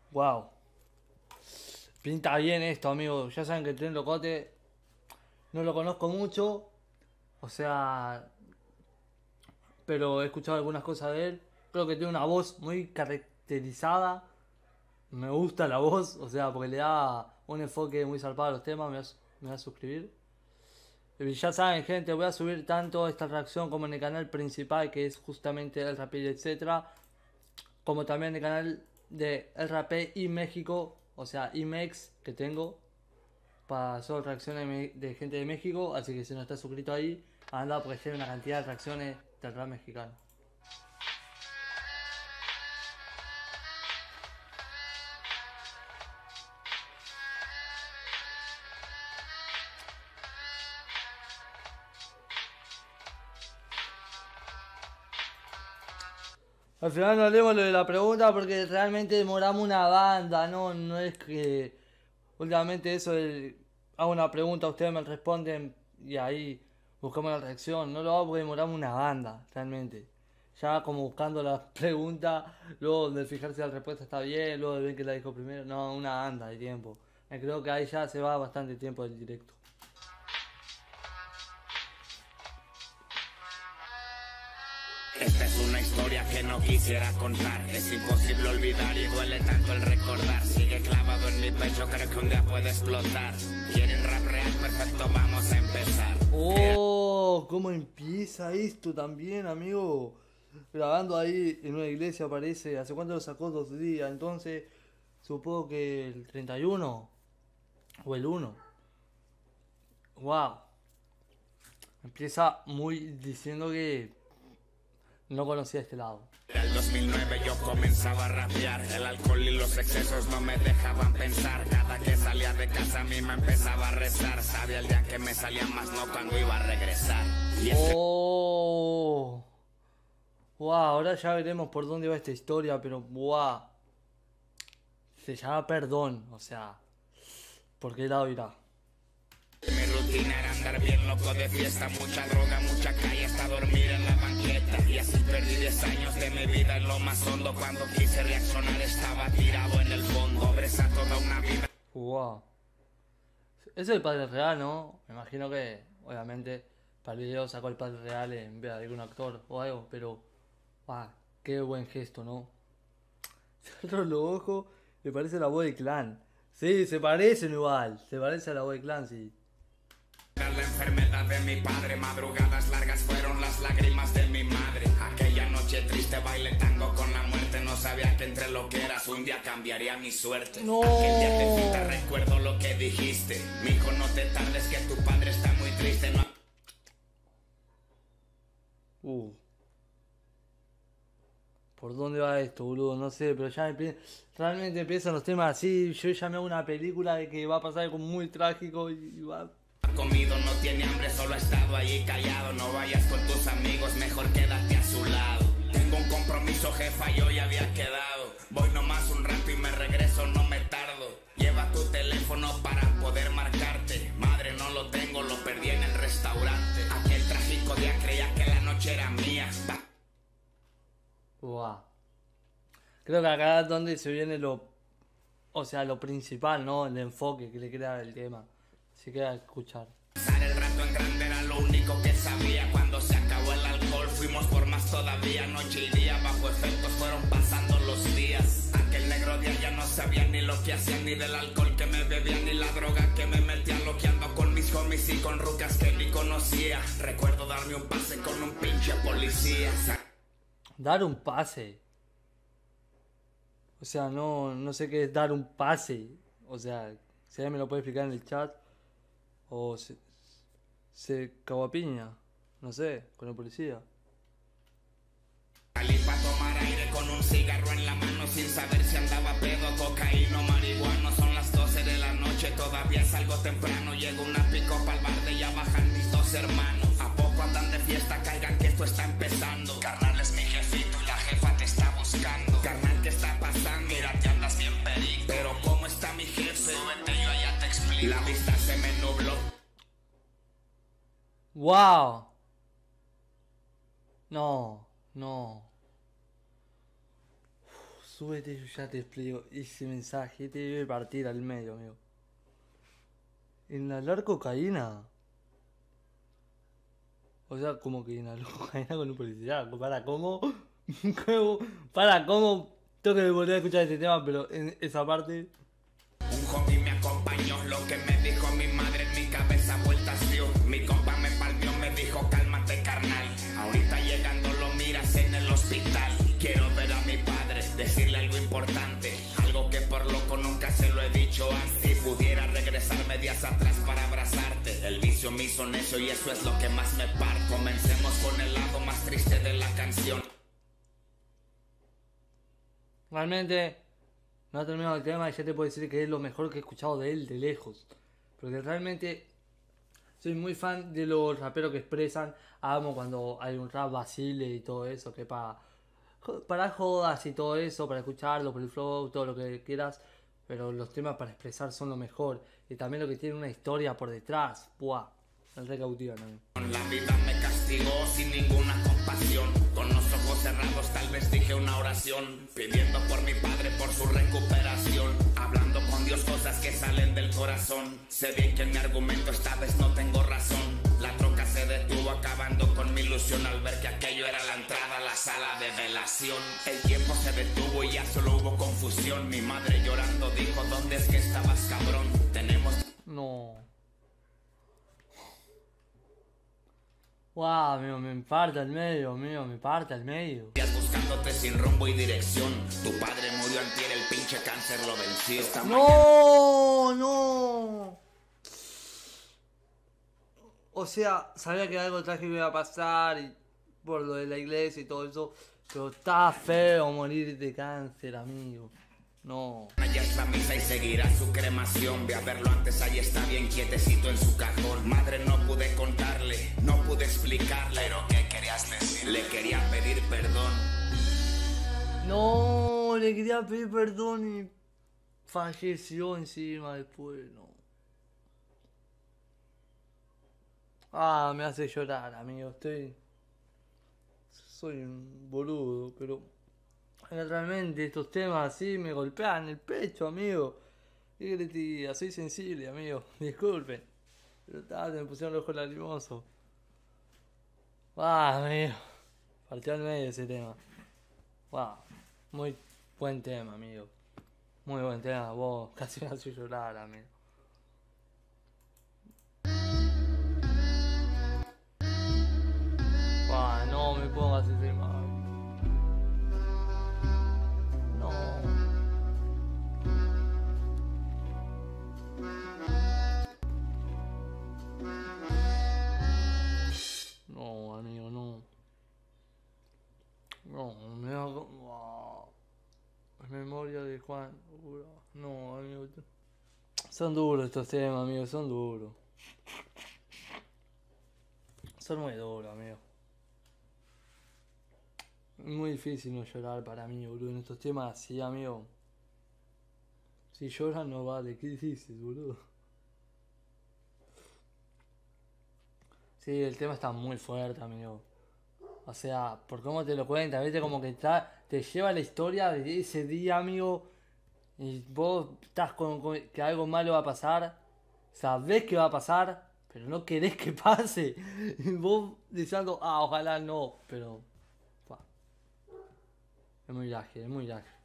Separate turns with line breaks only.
Wow. Pinta bien esto, amigo. Ya saben que el Tren Locote no lo conozco mucho. O sea, pero he escuchado algunas cosas de él. Creo que tiene una voz muy caracterizada. Me gusta la voz, o sea, porque le da un enfoque muy zarpado a los temas. Me va a suscribir. Y ya saben, gente, voy a subir tanto esta reacción como en el canal principal, que es justamente el Rapid, etcétera, como también el canal de el Rapé y México, o sea, IMEX que tengo para solo reacciones de gente de México. Así que si no estás suscrito ahí, anda porque tiene una cantidad de reacciones del rap mexicano. Al final no leemos lo de la pregunta porque realmente demoramos una banda, no es que últimamente eso hago una pregunta, ustedes me responden y ahí buscamos la reacción. No lo hago porque demoramos una banda, realmente. Ya como buscando la pregunta, luego de fijarse si la respuesta está bien, luego de ver que la dijo primero, no, una banda de tiempo. Creo que ahí ya se va bastante tiempo del directo.
Esta es una historia que no quisiera contar. Es imposible olvidar y duele tanto el recordar. Sigue clavado en mi pecho, creo que un día puede explotar. ¿Quieren rap real? Perfecto, vamos a empezar.
Oh, ¿cómo empieza esto también, amigo? Grabando ahí en una iglesia parece. ¿Hace cuánto lo sacó? 2 días. Entonces, supongo que el 31 o el 1. Wow. Empieza muy diciendo que no conocía este lado.
En el 2009 yo comenzaba a rapear. El alcohol y los excesos no me dejaban pensar. Cada que salía de casa a mí me empezaba a rezar. Sabía el día que me salía más, no cuando iba a regresar. Y
Oh. Wow, ahora ya veremos por dónde va esta historia, pero wow. Se llama Perdón, o sea, ¿por qué lado irá?
mi rutina era andar bien loco de fiesta. Mucha droga, mucha calle, hasta dormir en la banqueta. Y así perdí 10 años de mi vida en lo más hondo. Cuando quise reaccionar estaba tirado en el fondo. Pobreza toda una vida.
Wow. Es el padre real, ¿no? Me imagino que, obviamente, para el video sacó el padre real en vez de algún actor o algo, pero. ¡Wow! ¡Qué buen gesto!, ¿no? Cierro los ojos, me parece la voz de Clan. Sí, se parecen igual. Se parece a la voz de Clan, sí.
La enfermedad de mi padre, madrugadas largas fueron las lágrimas de mi madre. Aquella noche triste bailé tango con la muerte. No sabía que entre lo que eras un día cambiaría mi suerte.
No.
Aquel día te cita, recuerdo lo que dijiste. Mijo, no te tardes que tu padre está muy triste. No...
¿Por dónde va esto, boludo? No sé, pero ya realmente empiezan los temas así. Yo ya me hago una película de que va a pasar algo muy trágico y va.
Ha comido, no tiene hambre, solo ha estado allí callado. No vayas con tus amigos, mejor quédate a su lado. Tengo un compromiso, jefa, yo ya había quedado. Voy nomás un rato y me regreso, no me tardo. Lleva tu teléfono para poder marcarte. Madre, no lo tengo, lo perdí en el restaurante. Aquel trágico día creía que la noche era mía.
Wow. Creo que acá es donde se viene lo. O sea, lo principal, ¿no? El enfoque que le crea el tema. Se queda a escuchar.
Pasar el rato en grande era lo único que sabía. Cuando se acabó el alcohol fuimos por más todavía. Noche y día bajo efectos fueron pasando los días. Aquel negro día ya no sabía ni lo que hacía, ni del alcohol que me bebía, ni la droga que me metía. Loqueando con mis homies y con rucas que ni conocía. Recuerdo darme un pase con un pinche policía.
Dar un pase. O sea, no sé qué es dar un pase. O sea, si alguien me lo puede explicar en el chat. O se cagó a piña. No sé, con la policía.
Salí pa' tomar aire con un cigarro en la mano sin saber si andaba pedo, cocaína o marihuana. Son las 12 de la noche, todavía salgo temprano. Llego una pico pa'l bar de ya bajan mis dos hermanos. ¿A poco andan de fiesta? Caigan que esto está empezando. Carnal es mi jefito y la jefa te está buscando. Carnal, ¿qué está pasando? Mira, te andas bien perico. Pero ¿cómo está mi jefe? Súbete, yo allá te explico. La vista se me nubló.
¡Wow! No. súbete, yo ya te explico. Ese mensaje te debe partir al medio, amigo. Inhalar cocaína. O sea, como que inhaló cocaína con un policía. Para, ¿cómo? Para, ¿cómo? Tengo que volver a escuchar este tema, pero en esa parte...
Un homie me acompañó, lo que me dijo mi madre en mi cabeza vueltas dio. Mi compa me palmeó, me dijo cálmate carnal. Ahorita llegando lo miras en el hospital. Quiero ver a mi padre, decirle algo importante. Algo que por loco nunca se lo he dicho antes. Si pudiera regresarme días atrás para abrazarte. El vicio me hizo necio y eso es lo que más me parte. Comencemos con el lado más triste de la canción.
Realmente... No he terminado el tema y ya te puedo decir que es lo mejor que he escuchado de él de lejos. Porque realmente soy muy fan de los raperos que expresan. Amo cuando hay un rap vacile y todo eso, que para jodas y todo eso, para escucharlo, por el flow, todo lo que quieras. Pero los temas para expresar son lo mejor. Y también lo que tiene una historia por detrás. ¡Buah! El recautivan también.
La vida me castigó sin ninguna compasión. Con los ojos cerrados tal vez dije una oración, pidiendo por mi padre, por su recuperación. Hablando con Dios cosas que salen del corazón. Sé bien que en mi argumento esta vez no tengo razón. La troca se detuvo acabando con mi ilusión al ver que aquello era la entrada a la sala de velación. El tiempo se detuvo y ya solo hubo confusión. Mi madre llorando dijo, ¿dónde es que estabas, cabrón? Tenemos...
No. Wow, amigo, me parte al medio, amigo, me parte al medio.
Buscándote sin rumbo y dirección. Tu padre murió antier, el pinche cáncer lo venció.
¡No! ¡No! O sea, sabía que algo trágico iba a pasar y por lo de la iglesia y todo eso. Pero está feo morir de cáncer, amigo. No.
Ya es la misa y seguirá su cremación. Ve a verlo antes, ahí está bien quietecito en su cajón. Madre, no pude contarle, no pude explicarle. ¿Pero qué querías decir? Le quería pedir perdón.
No, le quería pedir perdón y falleció encima después, no. Ah, me hace llorar, amigo. Soy un boludo, pero... Realmente estos temas así me golpean el pecho, amigo. ¿Qué querés te diga? Soy sensible, amigo. Disculpen. Pero me pusieron los ojos lagrimosos. Amigo. Partió al medio ese tema. Muy buen tema, amigo. Muy buen tema. Vos casi me haces llorar, amigo. No me pongas ese tema. No, amigo, no. No, me hago... Memoria de Juan. No, amigo. Son duros estos temas, amigo, son duros. Son muy duros, amigo. Es muy difícil no llorar para mí, boludo. En estos temas así, amigo. Si lloran no vale. ¿Qué dices, boludo? Sí, el tema está muy fuerte, amigo. O sea, por cómo te lo cuentan, ¿viste? Como que te lleva la historia de ese día, amigo. Y vos estás con que algo malo va a pasar. Sabés que va a pasar, pero no querés que pase. Y vos diciendo, ojalá no. Pero... es muy ágil, es muy ágil.